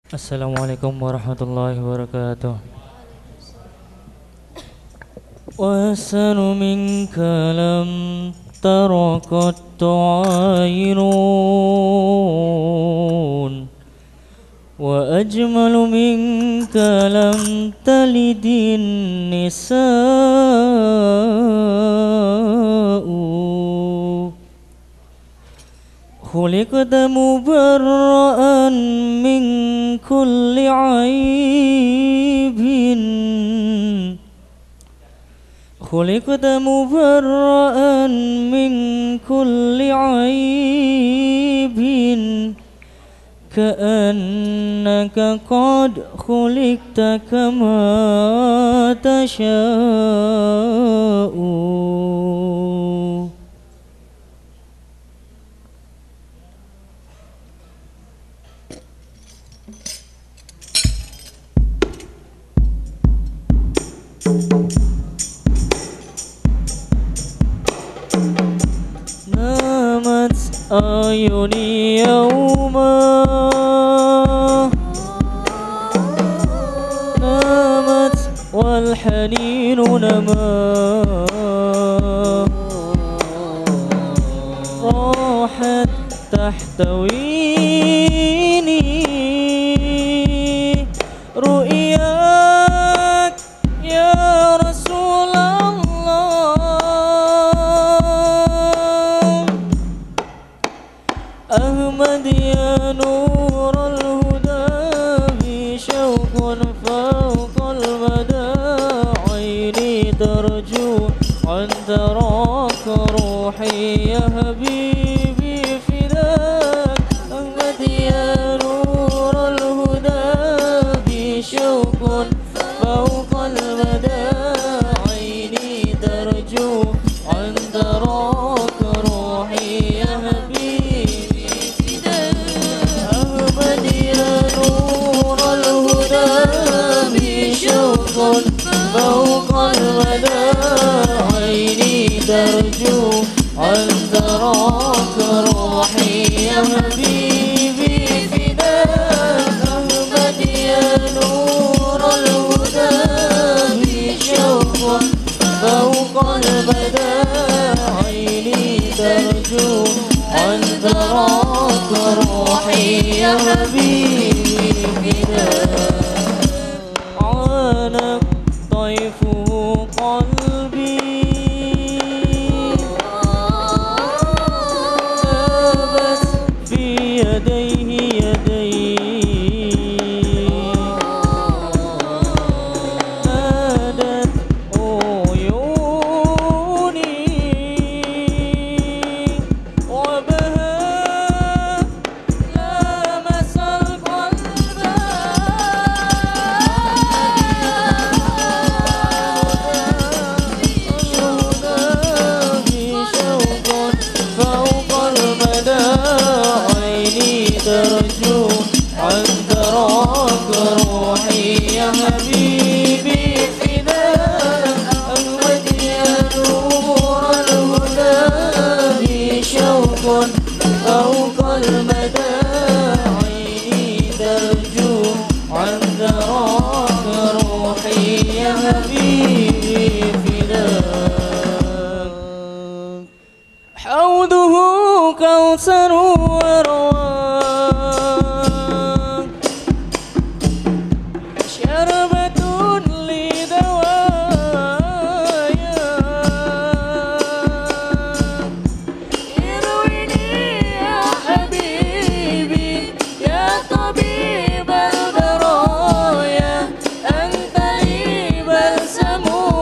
Assalamualaikum warahmatullahi wabarakatuh. وأحسن منك لم تر قط عين وأجمل منك لم تلد النساء خلقت مبرأ من كل عيب خلقت مبرأ من كل عيب كأنك قد خلقت كما تشاء نامت أعيني يوما نامت والحنين نما راحت تحتويني رؤياك يا رسول أحمد يا نور الهدى بشوق فوق المدى عيني ترجو أن تراك روحي يا حبيبي فداك أحمد يا نور الهدى بشوق فوق المدى عيني ترجو أن تراك روحي يا حبيبي فوق المدى عيني ترجو أن تراك روحي يا حبيبي فداك أحمد يا نور الهدى بشوق فوق المدى عيني ترجو أن تراك روحي يا حبيبي فداك عانق طيفه قلبي ذابت في يديه يدي نادت عيوني وبها لامس القلب فوق المدى عيني ترجو أن تراك روحي يا حبيبي فداك أحمد يا نور الهدى بشوق فوق المدى عيني ترجو أن تراك روحي يا حبيبي فداك حوضه كوثر ورواق شربة لدوايا ارويني يا حبيبي يا طبيب البرايا أنت لي بلسم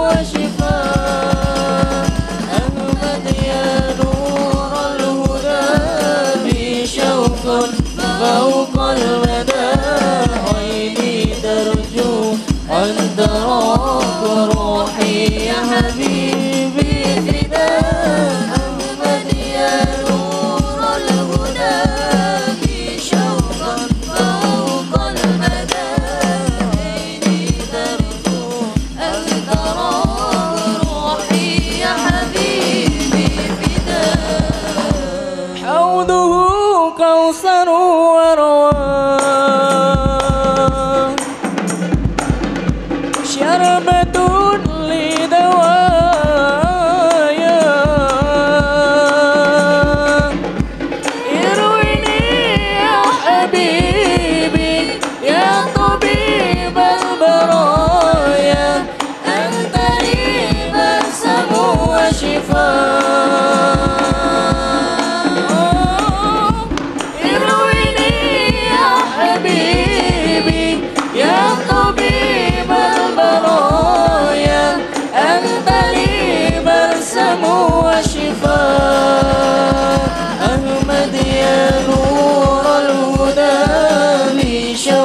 وشفاء أحمد يا نور الهدى بشوق فوق المدى عيني ترجو أن تراك روحي يا حبيبي فداك أحمد يا نور الهدى بشوق فوق المدى عيني ترجو أن تراك روحي يا حبيبي فداك حوضه كوثر ورواق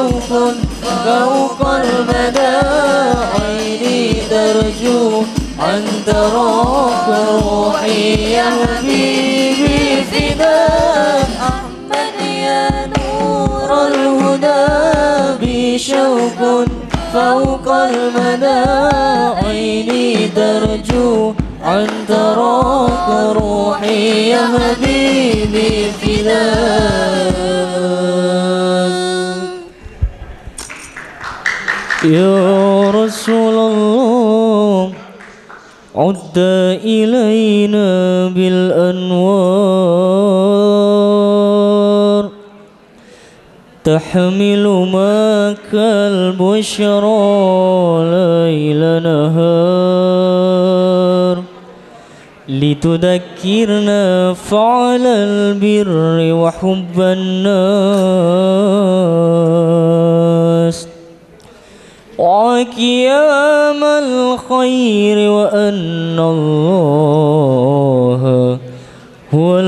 شوق فوق المدى عيني ترجو أن تراك روحي يا حبيبي فداك أحمد يا نور الهدى بشوق فوق المدى عيني ترجو أن تراك روحي يا حبيبي فداك يا رسول الله عد إلينا بالأنوار تحمل معك البشرى ليل نهار لتذكرنا فعل البر وحب الناس وقيام الخير وأن الله هو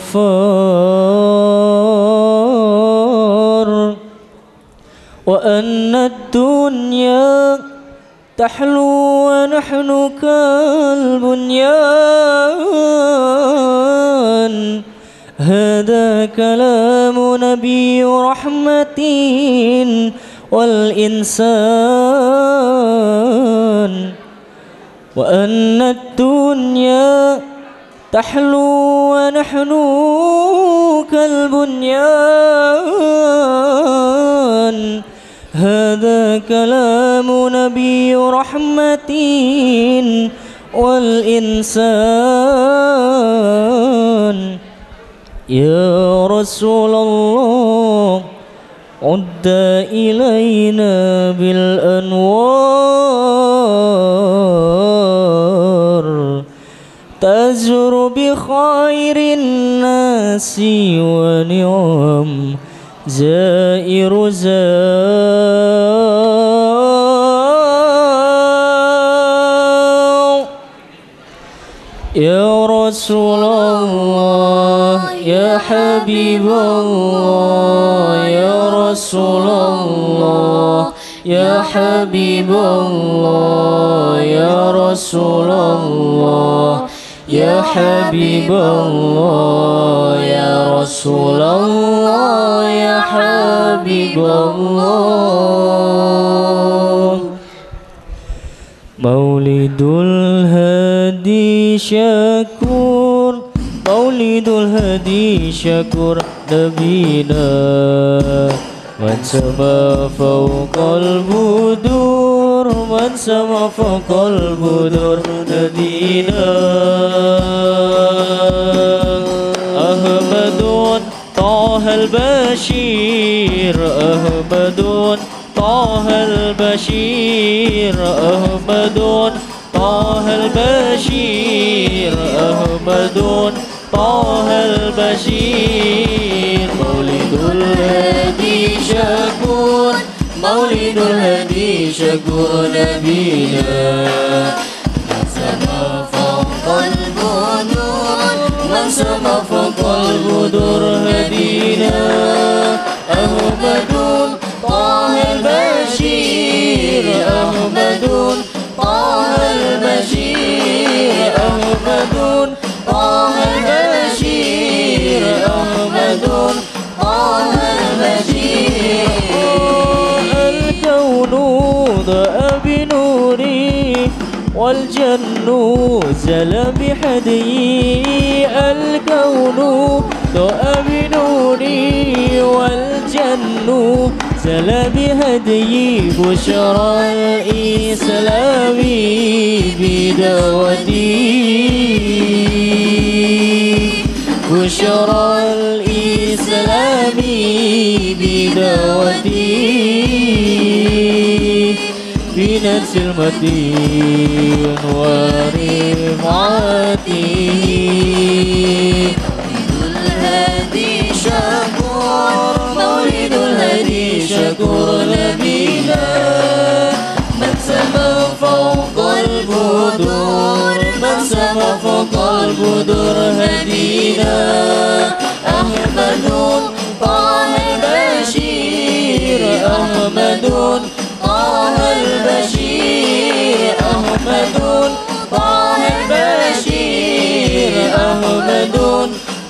الغفار وأن الدنيا تحلو ونحن كالبنيان هذا كلام نبي رحمة والإنسان وأن الدنيا تحلو ونحن كالبنيان هذا كلام نبي رحمة والإنسان يا رسول الله عد إلينا بالأنوار تزر بخير الناس ونعم زائر زار يا رسول الله يا حبيب الله يا رسول الله يا حبيب الله يا رسول الله يا حبيب الله يا رسول الله يا حبيب الله مولد الهادي شكور مولد الهادي شكور نبينا من سما فوق البدور من سما فوق البدور نبينا أحمد طه البشير أحمد طه البشير أحمد طه البشير أحمد طه البشير مولد الهادي شكور مولد الهادي شكور نبينا من سما فوق البدور من سما فوق البدور هدينا أحمد طه البشير أحمد طه البشير أحمد طه البشير أحمد طه البشير الكون ضاء بنوري والجن زل بحدي الكون ضاء بنوري والجن زل بهدي بشرى الإسلام بدعوتي بشرى الإسلام بدعوتي بنفس المتين ورفعته الهادي شكور مولد الهادي شكور نبينا من سما فوق البدور من سما فوق البدور هدينا أحمد طه البشير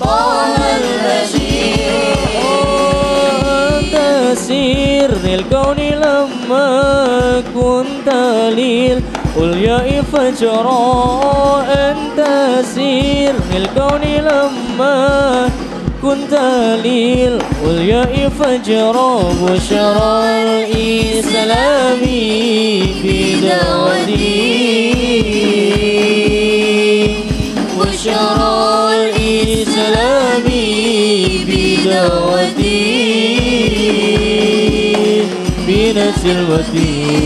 طه البشير. أنت سر الكون لما كنت للأولياء فجرا. أنت سر الكون لما كنت للأولياء فجرا. بشرى الإسلام بدعوتي، بشرى الإسلام بدعوتي بنسلوة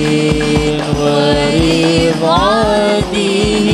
ورفعته.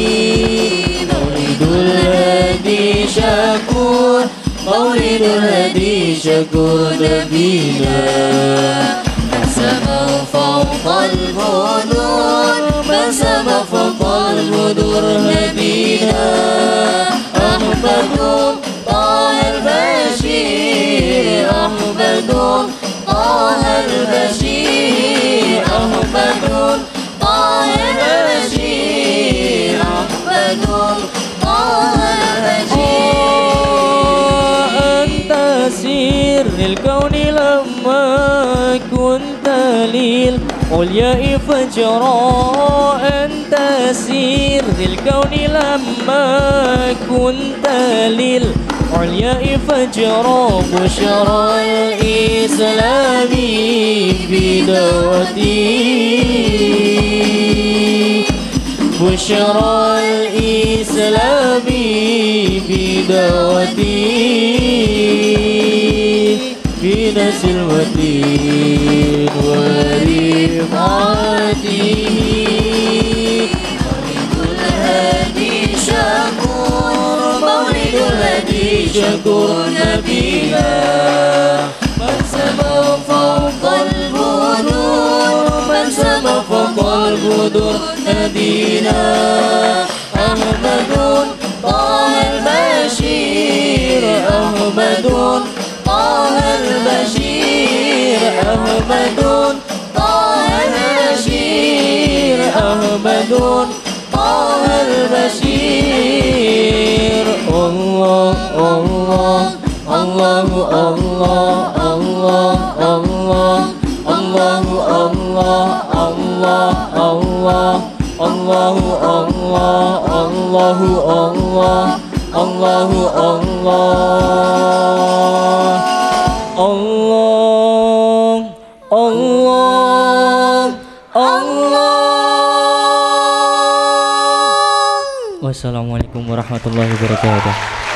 مولد الهادي شكور، مولد الهادي شكور نبينا. سما فوق البدور، سما فوق البدور هدينا. أحمد طه البشير، أحمد طه البشير، أحمد طه البشير، أحمد طه البشير. أنت سر الكون لما كنت للأولياء فجرا. أنت سر الكون لما كنت للأولياء فجرا. بشرى الإسلام بدعوتي، بشرى الإسلام بدعوتي بنسلوة ورفعته. مولد الهادي شكور، مولد الهادي شكور نبينا. من سما فوق البدور، من سما فوق البدور نبينا. أحمد طه البشير، أحمد طه البشير، أحمد طه البشير، أحمد طه البشير. الله الله الله الله الله الله الله الله الله الله الله الله الله الله الله الله الله. Wassalamualaikum warahmatullahi wabarakatuh.